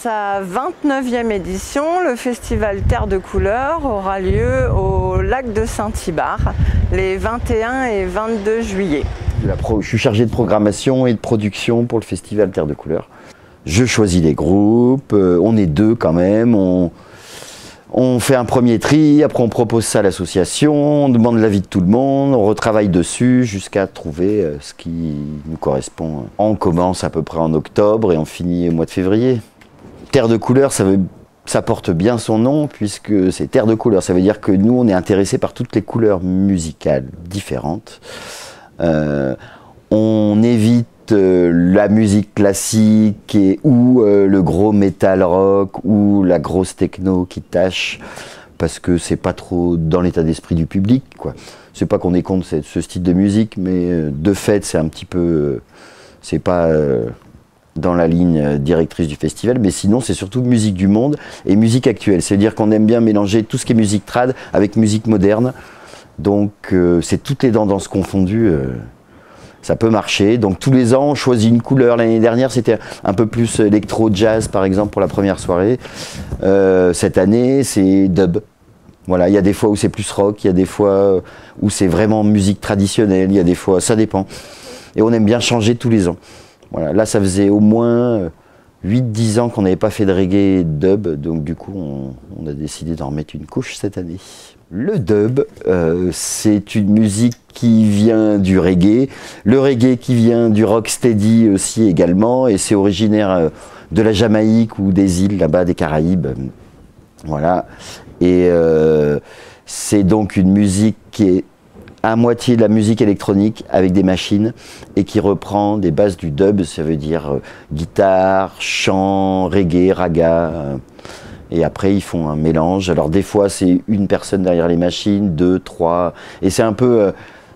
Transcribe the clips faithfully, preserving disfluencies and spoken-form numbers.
sa vingt-neuvième édition, le festival Terre de Couleurs aura lieu au lac de Saint-Thibard les vingt et un et vingt-deux juillet. La pro, je suis chargé de programmation et de production pour le festival Terre de Couleurs. Je choisis les groupes, euh, on est deux quand même, on, on fait un premier tri, après on propose ça à l'association, on demande l'avis de tout le monde, on retravaille dessus jusqu'à trouver euh, ce qui nous correspond. On commence à peu près en octobre et on finit au mois de février. Terre de Couleurs, ça, veut, ça porte bien son nom puisque c'est Terre de Couleurs, ça veut dire que nous on est intéressés par toutes les couleurs musicales différentes. Euh, on évite euh, la musique classique et, ou euh, le gros metal rock ou la grosse techno qui tâche parce que c'est pas trop dans l'état d'esprit du public, quoi. C'est pas qu'on est contre ce, ce style de musique, mais euh, de fait c'est un petit peu, euh, c'est pas euh, dans la ligne directrice du festival, mais sinon c'est surtout musique du monde et musique actuelle. C'est-à-dire qu'on aime bien mélanger tout ce qui est musique trad avec musique moderne. Donc euh, c'est toutes les tendances confondues, euh, ça peut marcher. Donc tous les ans on choisit une couleur. L'année dernière c'était un peu plus électro-jazz par exemple pour la première soirée. Euh, cette année c'est dub. Voilà, il y a des fois où c'est plus rock, il y a des fois où c'est vraiment musique traditionnelle, il y a des fois, ça dépend. Et on aime bien changer tous les ans. Voilà, là ça faisait au moins huit dix ans qu'on n'avait pas fait de reggae et de dub, donc du coup on, on a décidé d'en remettre une couche cette année. Le dub, euh, c'est une musique qui vient du reggae, le reggae qui vient du rocksteady aussi également, et c'est originaire de la Jamaïque ou des îles là-bas, des Caraïbes. Voilà, et euh, c'est donc une musique qui est à moitié de la musique électronique avec des machines et qui reprend des bases du dub, ça veut dire euh, guitare, chant, reggae, raga. Euh, Et après, ils font un mélange. Alors, des fois, c'est une personne derrière les machines, deux, trois. Et c'est un peu euh,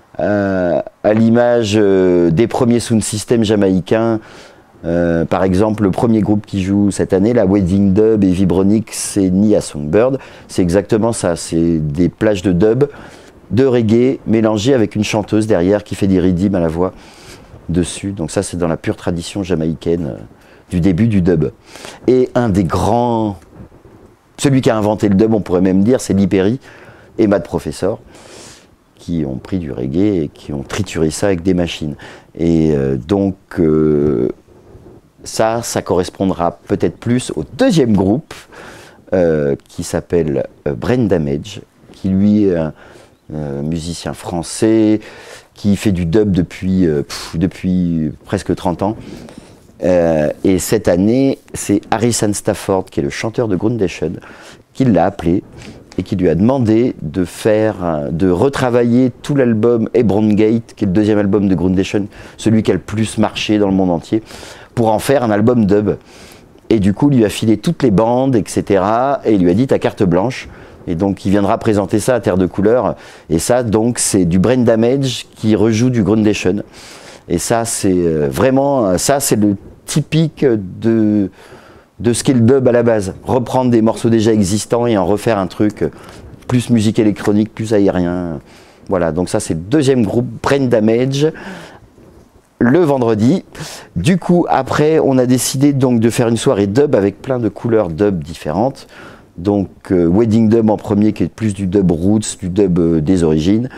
euh, à l'image euh, des premiers sound systems jamaïcains. Euh, par exemple, le premier groupe qui joue cette année, la Wedding Dub et Vibronic, c'est Nia Songbird. C'est exactement ça. C'est des plages de dub, de reggae, mélangées avec une chanteuse derrière qui fait des rythmes à la voix dessus. Donc ça, c'est dans la pure tradition jamaïcaine euh, du début du dub. Et un des grands... Celui qui a inventé le dub, on pourrait même dire, c'est Lee Perry et Matt Professor, qui ont pris du reggae et qui ont trituré ça avec des machines. Et euh, donc, euh, ça, ça correspondra peut-être plus au deuxième groupe, euh, qui s'appelle euh, Brain Damage, qui lui est un euh, musicien français, qui fait du dub depuis, euh, pff, depuis presque trente ans. Euh, et cette année, c'est Harrison Stafford, qui est le chanteur de Groundation, qui l'a appelé et qui lui a demandé de faire, de retravailler tout l'album Hebron Gate, qui est le deuxième album de Groundation, celui qui a le plus marché dans le monde entier, pour en faire un album dub. Et du coup, il lui a filé toutes les bandes, et cetera. Et il lui a dit, t'as carte blanche. Et donc, il viendra présenter ça à Terre de Couleurs. Et ça, donc, c'est du Brain Damage qui rejoue du Groundation. Et ça, c'est vraiment, ça, c'est le typique de, de ce qu'est le dub à la base. Reprendre des morceaux déjà existants et en refaire un truc plus musique électronique, plus aérien. Voilà, donc ça, c'est le deuxième groupe, Brain Damage, le vendredi. Du coup, après, on a décidé donc de faire une soirée dub avec plein de couleurs dub différentes. Donc, euh, Wedding Dub en premier, qui est plus du dub roots, du dub euh, des origines.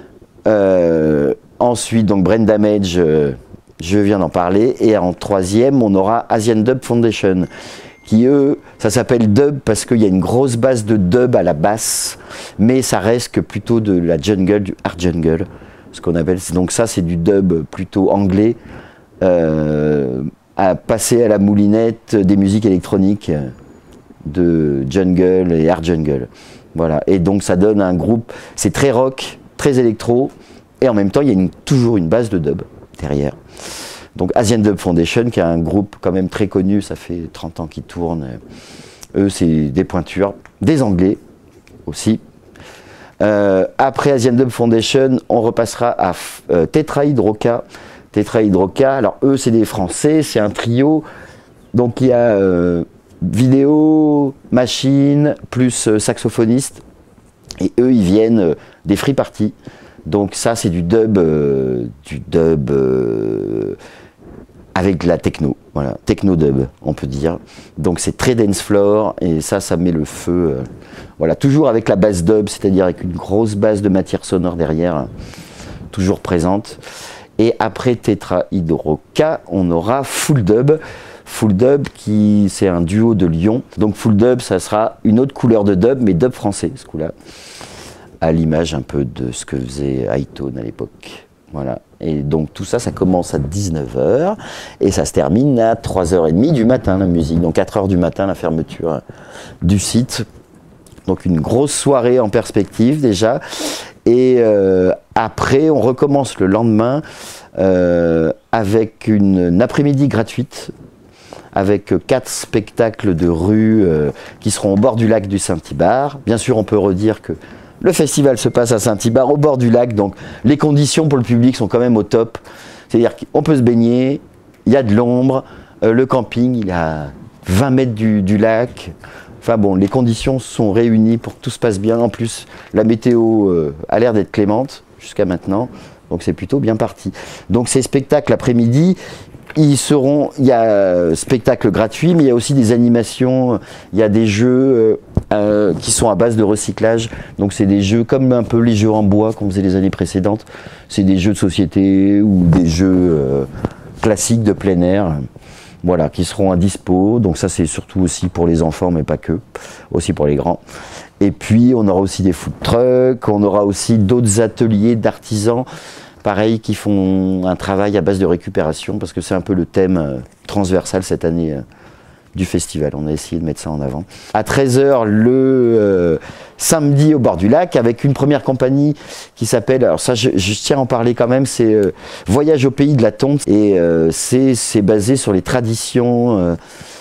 Euh, Ensuite, donc Brain Damage, euh, je viens d'en parler. Et en troisième, on aura Asian Dub Foundation, qui eux, ça s'appelle dub parce qu'il y a une grosse base de dub à la basse, mais ça reste que plutôt de la jungle, du hard jungle, ce qu'on appelle. Donc ça, c'est du dub plutôt anglais, euh, à passer à la moulinette des musiques électroniques de jungle et hard jungle. Voilà. Et donc ça donne un groupe, c'est très rock, très électro. Et en même temps, il y a une, toujours une base de dub derrière. Donc Asian Dub Foundation, qui est un groupe quand même très connu, ça fait trente ans qu'ils tournent. Eux, c'est des pointures, des Anglais aussi. Euh, après Asian Dub Foundation, on repassera à euh, Tetrahydroca. Tetrahydroca, alors eux, c'est des Français, c'est un trio. Donc il y a euh, vidéo, machine, plus euh, saxophoniste. Et eux, ils viennent euh, des free parties. Donc ça, c'est du dub, euh, du dub euh, avec de la techno, voilà, techno-dub, on peut dire. Donc c'est très dance floor, et ça, ça met le feu. Euh, voilà, toujours avec la basse dub, c'est-à-dire avec une grosse base de matière sonore derrière, toujours présente. Et après Tetrahydroka, on aura Full Dub. Full Dub, qui c'est un duo de Lyon. Donc Full Dub, ça sera une autre couleur de dub, mais dub français, ce coup-là, à l'image un peu de ce que faisait Hightone à l'époque. Voilà. Et donc tout ça, ça commence à dix-neuf heures et ça se termine à trois heures trente du matin, la musique. Donc quatre heures du matin, la fermeture du site. Donc une grosse soirée en perspective déjà. Et euh, après, on recommence le lendemain euh, avec une, une après-midi gratuite, avec quatre spectacles de rue euh, qui seront au bord du lac du Saint-Thibard. Bien sûr, on peut redire que le festival se passe à Saint-Thibard, au bord du lac, donc les conditions pour le public sont quand même au top. C'est-à-dire qu'on peut se baigner, il y a de l'ombre, euh, le camping, il est à vingt mètres du, du lac. Enfin bon, les conditions sont réunies pour que tout se passe bien. En plus, la météo euh, a l'air d'être clémente jusqu'à maintenant, donc c'est plutôt bien parti. Donc ces spectacles l'après-midi, ils seront, il y a spectacle gratuit, mais il y a aussi des animations, il y a des jeux euh, euh, qui sont à base de recyclage. Donc c'est des jeux comme un peu les jeux en bois qu'on faisait les années précédentes. C'est des jeux de société ou des jeux euh, classiques de plein air. Voilà, qui seront à dispo. Donc ça, c'est surtout aussi pour les enfants, mais pas que, aussi pour les grands. Et puis, on aura aussi des food trucks, on aura aussi d'autres ateliers d'artisans, pareil, qui font un travail à base de récupération, parce que c'est un peu le thème euh, transversal cette année euh, du festival. On a essayé de mettre ça en avant. À treize heures, le euh, samedi, au bord du lac, avec une première compagnie qui s'appelle, alors ça je, je tiens à en parler quand même, c'est euh, Voyage au pays de la tonte, et euh, c'est basé sur les traditions, euh,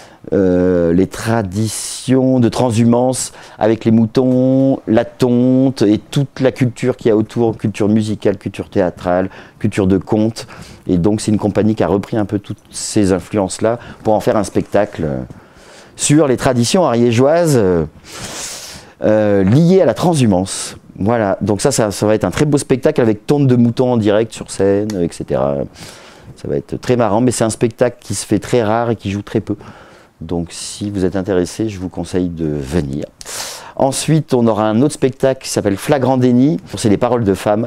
euh, les traditions de transhumance avec les moutons, la tonte et toute la culture qu'il y a autour, culture musicale, culture théâtrale, culture de conte. Et donc c'est une compagnie qui a repris un peu toutes ces influences-là pour en faire un spectacle euh, sur les traditions ariégeoises euh, euh, liées à la transhumance. Voilà, donc ça, ça, ça va être un très beau spectacle avec tonte de moutons en direct sur scène, et cetera. Ça va être très marrant, mais c'est un spectacle qui se fait très rare et qui joue très peu. Donc si vous êtes intéressé, je vous conseille de venir. Ensuite, on aura un autre spectacle qui s'appelle Flagrant déni. C'est les paroles de femmes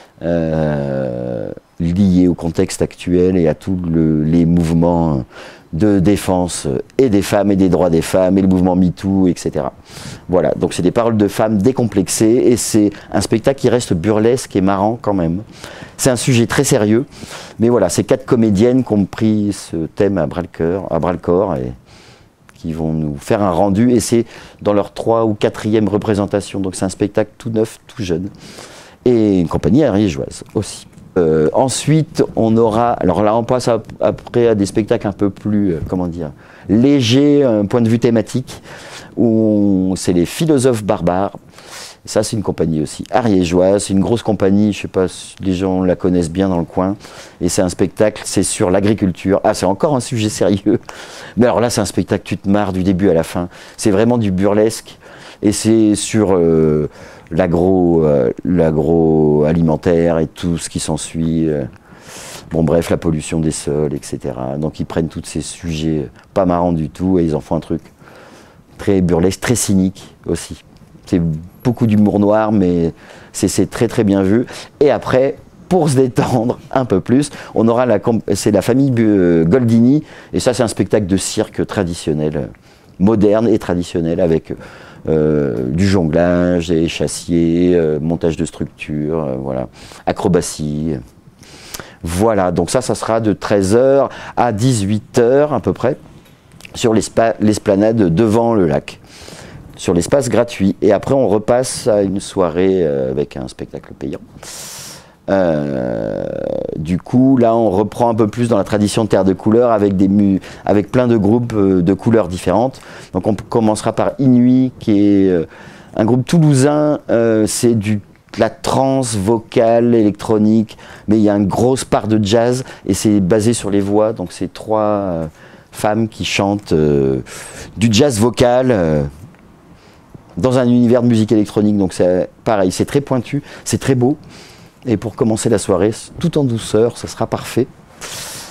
euh, liées au contexte actuel et à tous le, les mouvements de défense et des femmes et des droits des femmes et le mouvement MeToo, et cetera. Voilà, donc c'est des paroles de femmes décomplexées et c'est un spectacle qui reste burlesque et marrant quand même. C'est un sujet très sérieux, mais voilà, c'est quatre comédiennes qui ont pris ce thème à bras-le-cœur, à bras-le-corps et qui vont nous faire un rendu, et c'est dans leur trois ou quatrième représentation, donc c'est un spectacle tout neuf, tout jeune, et une compagnie ariégeoise aussi. Euh, ensuite, on aura, alors là on passe à, après à des spectacles un peu plus, euh, comment dire, légers, un point de vue thématique, où c'est les philosophes barbares. Ça, c'est une compagnie aussi ariégeoise, c'est une grosse compagnie, je ne sais pas si les gens la connaissent bien dans le coin, et c'est un spectacle, c'est sur l'agriculture. Ah, c'est encore un sujet sérieux, mais alors là, c'est un spectacle, tu te marres du début à la fin, c'est vraiment du burlesque, et c'est sur euh, l'agro, euh, l'agroalimentaire et tout ce qui s'ensuit. Euh, bon, bref, la pollution des sols, et cetera. Donc, ils prennent tous ces sujets pas marrants du tout, et ils en font un truc très burlesque, très cynique aussi. C'est beaucoup d'humour noir, mais c'est très très bien vu. Et après, pour se détendre un peu plus, on aura la, c'est la famille Goldini, et ça c'est un spectacle de cirque traditionnel, moderne et traditionnel, avec euh, du jonglage, des chassiers, euh, montage de structures, euh, voilà, acrobatie. Voilà, donc ça, ça sera de treize heures à dix-huit heures à peu près, sur l'esplanade devant le lac, sur l'espace gratuit. Et après, on repasse à une soirée euh, avec un spectacle payant. Euh, du coup, là, on reprend un peu plus dans la tradition de Terre de Couleurs avec, des mu avec plein de groupes euh, de couleurs différentes. Donc, on commencera par Inuit, qui est euh, un groupe toulousain. Euh, C'est du la trance vocale, électronique, mais il y a une grosse part de jazz et c'est basé sur les voix. Donc, c'est trois euh, femmes qui chantent euh, du jazz vocal. Euh, dans un univers de musique électronique, donc c'est pareil, c'est très pointu, c'est très beau, et pour commencer la soirée, tout en douceur, ça sera parfait.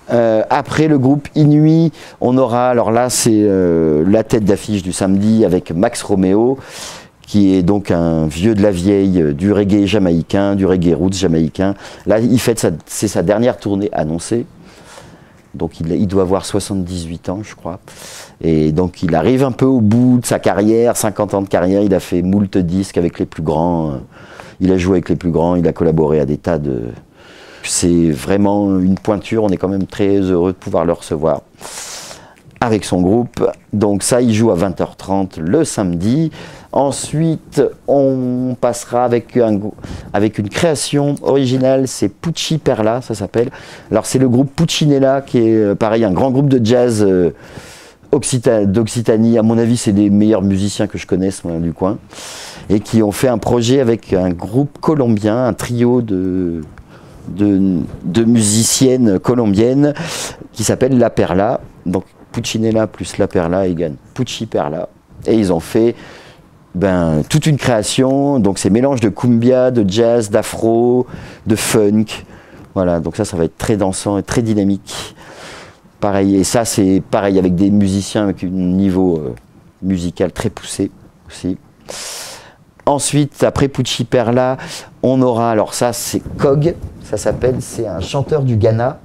Euh, après le groupe Inuit, on aura, alors là c'est euh, la tête d'affiche du samedi avec Max Romeo, qui est donc un vieux de la vieille du reggae jamaïcain, du reggae roots jamaïcain. Là, il fait sa, c'est sa dernière tournée annoncée. Donc il, il doit avoir soixante-dix-huit ans, je crois. Et donc il arrive un peu au bout de sa carrière, cinquante ans de carrière. Il a fait moult disques avec les plus grands. Il a joué avec les plus grands, il a collaboré à des tas de... C'est vraiment une pointure, on est quand même très heureux de pouvoir le recevoir avec son groupe. Donc ça, il joue à vingt heures trente le samedi. Ensuite, on passera avec, un, avec une création originale, c'est Pucci Perla, ça s'appelle. Alors c'est le groupe Puccinella, qui est pareil, un grand groupe de jazz euh, d'Occitanie. À mon avis, c'est des meilleurs musiciens que je connaisse, moi, du coin. Et qui ont fait un projet avec un groupe colombien, un trio de, de, de musiciennes colombiennes qui s'appelle La Perla. Donc Puccinella plus La Perla égale Pucci Perla. Et ils ont fait ben, toute une création, donc c'est mélange de cumbia, de jazz, d'afro, de funk. Voilà, donc ça, ça va être très dansant et très dynamique. Pareil, et ça c'est pareil avec des musiciens avec un niveau euh, musical très poussé aussi. Ensuite, après Pucci Perla, on aura, alors ça c'est Cog, ça s'appelle, c'est un chanteur du Ghana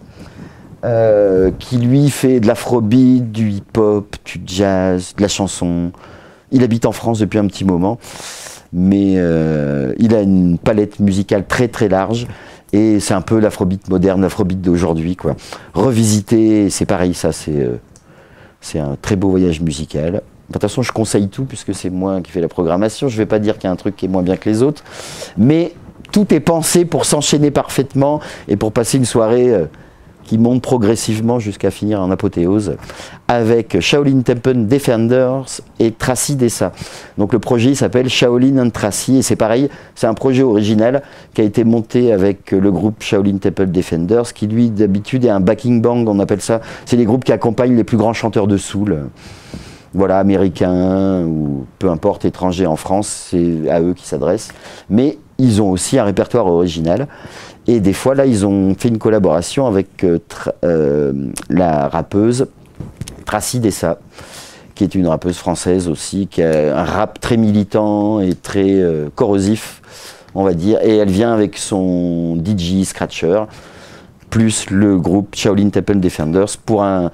euh, qui lui fait de l'afrobeat, du hip-hop, du jazz, de la chanson. Il habite en France depuis un petit moment, mais euh, il a une palette musicale très très large et c'est un peu l'afrobeat moderne, l'afrobeat d'aujourd'hui, quoi. Revisité, c'est pareil, ça c'est euh, c'est un très beau voyage musical. De toute façon, je conseille tout puisque c'est moi qui fais la programmation. Je ne vais pas dire qu'il y a un truc qui est moins bien que les autres, mais tout est pensé pour s'enchaîner parfaitement et pour passer une soirée euh, qui monte progressivement jusqu'à finir en apothéose avec Shaolin Temple Defenders et Tracy Dessa. Donc le projet s'appelle Shaolin and Tracy et c'est pareil, c'est un projet original qui a été monté avec le groupe Shaolin Temple Defenders qui lui d'habitude est un backing band, on appelle ça. C'est les groupes qui accompagnent les plus grands chanteurs de soul. Voilà, américains ou peu importe, étrangers en France, c'est à eux qui s'adressent. Mais ils ont aussi un répertoire original. Et des fois, là, ils ont fait une collaboration avec euh, euh, la rappeuse Tracy Dessa, qui est une rappeuse française aussi, qui a un rap très militant et très euh, corrosif, on va dire. Et elle vient avec son D J Scratcher, plus le groupe Shaolin Temple Defenders, pour un...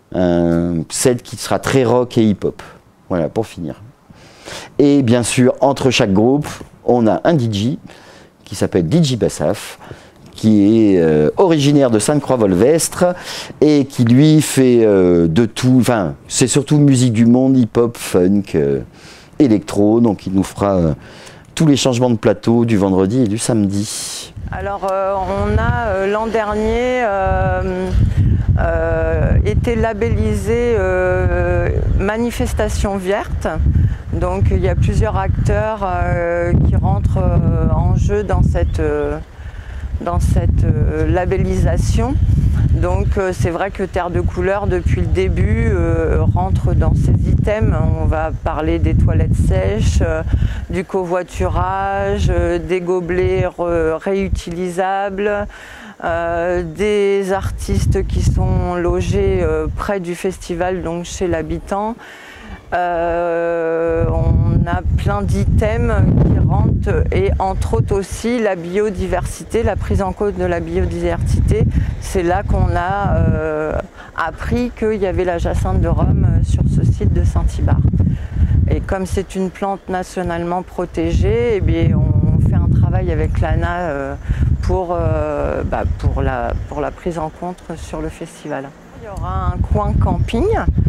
un set qui sera très rock et hip-hop. Voilà, pour finir. Et bien sûr, entre chaque groupe, on a un D J qui s'appelle D J Bassaf, qui est euh, originaire de Sainte-Croix-Volvestre et qui lui fait euh, de tout, enfin, c'est surtout musique du monde, hip-hop, funk, euh, électro, donc il nous fera euh, tous les changements de plateau du vendredi et du samedi. Alors, euh, on a euh, l'an dernier euh, euh, été labellisé euh, Manifestation Verte. Donc, il y a plusieurs acteurs euh, qui rentrent euh, en jeu dans cette, euh, dans cette euh, labellisation. Donc, euh, c'est vrai que Terre de Couleur, depuis le début, euh, rentre dans ces items. On va parler des toilettes sèches, euh, du covoiturage, euh, des gobelets re réutilisables, euh, des artistes qui sont logés euh, près du festival, donc chez l'habitant. Euh, on a plein d'items qui rentrent et entre autres aussi la biodiversité, la prise en compte de la biodiversité. C'est là qu'on a euh, appris qu'il y avait la jacinthe de Rome sur ce site de Saint-Hybard. Et comme c'est une plante nationalement protégée, eh bien, on fait un travail avec l'A N A euh, pour, euh, bah, pour, la, pour la prise en compte sur le festival. Il y aura un coin camping,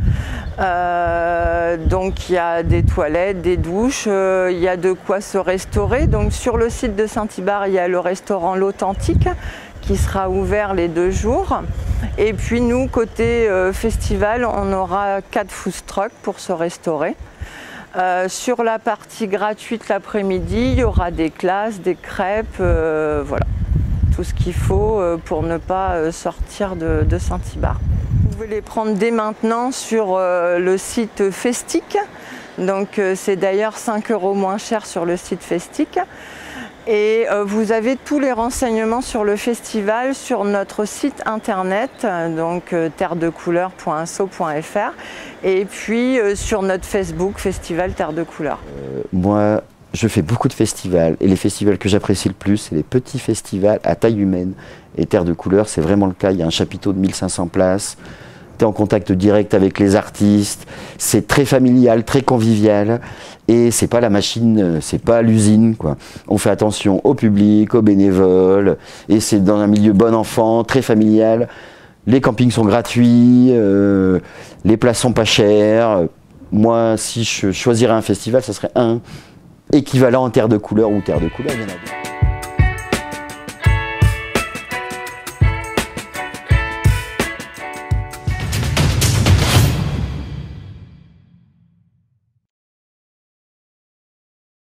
euh, donc il y a des toilettes, des douches, euh, il y a de quoi se restaurer. Donc sur le site de Saint-Hybard, il y a le restaurant L'Authentique qui sera ouvert les deux jours. Et puis nous, côté euh, festival, on aura quatre food trucks pour se restaurer. Euh, sur la partie gratuite l'après-midi, il y aura des classes, des crêpes, euh, voilà. Tout ce qu'il faut pour ne pas sortir de, de Saint-Hybard. Vous pouvez les prendre dès maintenant sur le site Festic. Donc c'est d'ailleurs cinq euros moins cher sur le site Festic. Et euh, vous avez tous les renseignements sur le festival sur notre site internet, donc euh, terre de couleurs point asso point fr, et puis euh, sur notre Facebook, Festival Terre de Couleurs. Euh, moi, je fais beaucoup de festivals, et les festivals que j'apprécie le plus, c'est les petits festivals à taille humaine. Et Terre de Couleurs, c'est vraiment le cas. Il y a un chapiteau de mille cinq cents places, tu es en contact direct avec les artistes, c'est très familial, très convivial, et c'est pas la machine, c'est pas l'usine, quoi. On fait attention au public, aux bénévoles, et c'est dans un milieu bon enfant, très familial. Les campings sont gratuits, euh, les places sont pas chères. Moi, si je choisirais un festival, ça serait un équivalent en Terre de Couleurs ou Terre de Couleurs, il y en a deux.